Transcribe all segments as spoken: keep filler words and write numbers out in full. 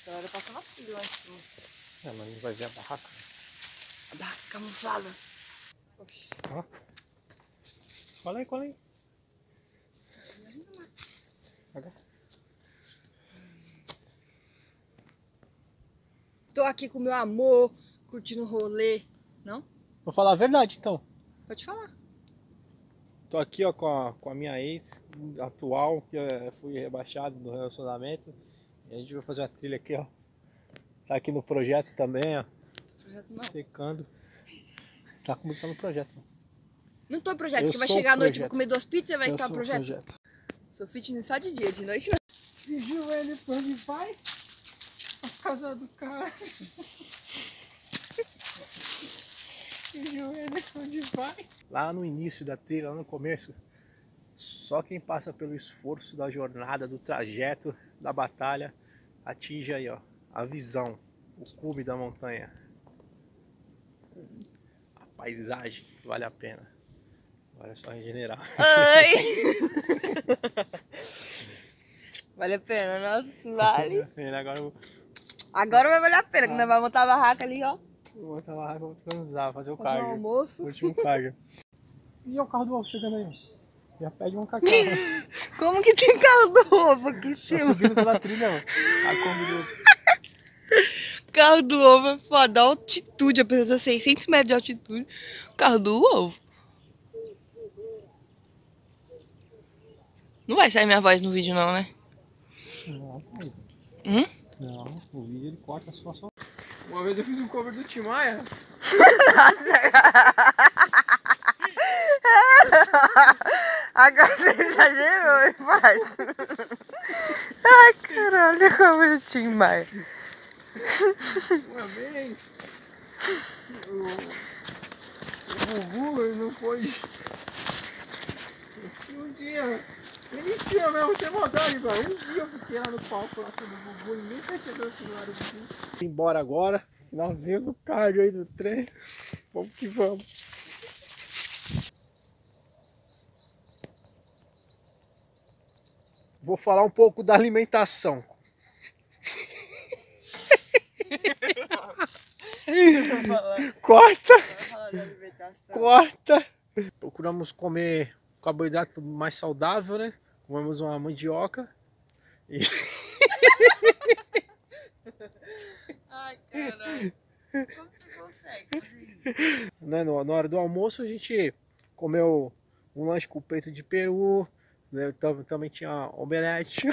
A galera passa na trilha lá em cima. É, mas não vai ver a barraca. A barraca camuflada. Oxi. Ó. Cola aí, cola aí. Tô aqui com meu amor, curtindo o rolê. Não? Vou falar a verdade, então. Pode falar. Tô aqui, ó, com a, com a minha ex atual, que eu fui rebaixado do relacionamento. E a gente vai fazer uma trilha aqui, ó. Tá aqui no projeto também, ó. Projeto não. Secando. Tá como tá no projeto. Não tô em projeto, Eu porque vai sou o chegar à noite, projeto. vou comer duas pizzas e vai Eu estar sou o projeto. projeto. Sou fitness só de dia, de noite não. E joelho pra onde vai? A casa do cara. E joelho pra onde vai? Lá no início da trilha, lá no começo, só quem passa pelo esforço da jornada, do trajeto, da batalha, atinge aí, ó, a visão, o cume da montanha. A paisagem vale a pena. Agora é só regenerar. Ai! Vale a pena, nossa, vale. Agora eu vou, Agora vai valer a pena, que Ah. nós vamos montar a barraca ali, ó. vou botar lá, vou transar, fazer o Fazer um cardio. almoço. O último cardio. E é o carro do ovo chegando aí. Já pede um cacau. Como que tem carro do ovo aqui em Tá cima? subindo pela trilha, mano. A Kombi do ovo. Carro do ovo é foda, a altitude, apesar de seiscentos metros de altitude. Carro do ovo. Não vai sair minha voz no vídeo não, né? Não, pai. Hum? Não, o vídeo ele corta só só. Uma vez eu fiz um cover do Tim Maia. Nossa! Agora você exagerou, hein, parça? Ai, caralho, como eu Tim Maia. Uma vez o, o Gugu ele não foi. Um dia. É mentira mesmo, tem maldade, velho. Um dia eu fiquei lá no palco lá sobre o Gugu e nem percebeu o celular do Gugu. Embora agora, finalzinho do cardio aí do trem. Vamos que vamos. Vou falar um pouco da alimentação. Corta! Corta! Procuramos comer carboidrato mais saudável, né? Comemos uma mandioca. E... Ai, caralho. Como você consegue? né? Na hora do almoço a gente comeu um lanche com peito de peru, né? Também tinha omelete.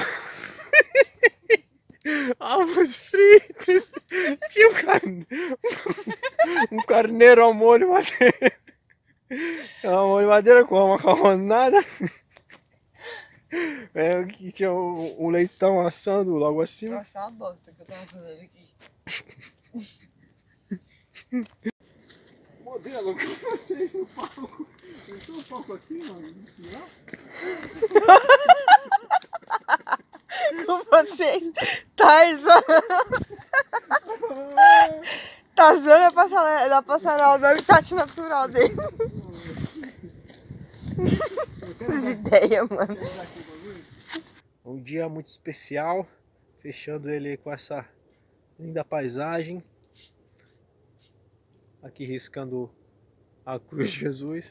Ovos fritos. Tinha um, carne... um carneiro ao molho madeira. Ao molho madeira com uma macarronada. É, que tinha um, um leitão assando logo acima. Nossa, tá uma bosta que eu tava fazendo aqui. Modelo, como vocês no palco? Não tem um palco assim, mano? Isso não? Com vocês, Tarzan. Tarzan é passarela, da passarela do habitat natural dele. Essas ideias, mano. Um dia muito especial, fechando ele com essa linda paisagem. Aqui riscando a cruz de Jesus.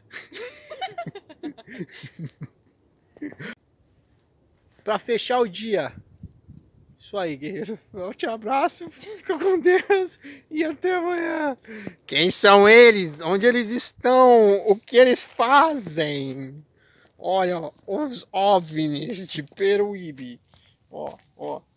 Para fechar o dia. Isso aí, guerreiro. Eu te abraço, fica com Deus e até amanhã. Quem são eles? Onde eles estão? O que eles fazem? Olha, os OVNIs de Peruíbe. Ó, ó.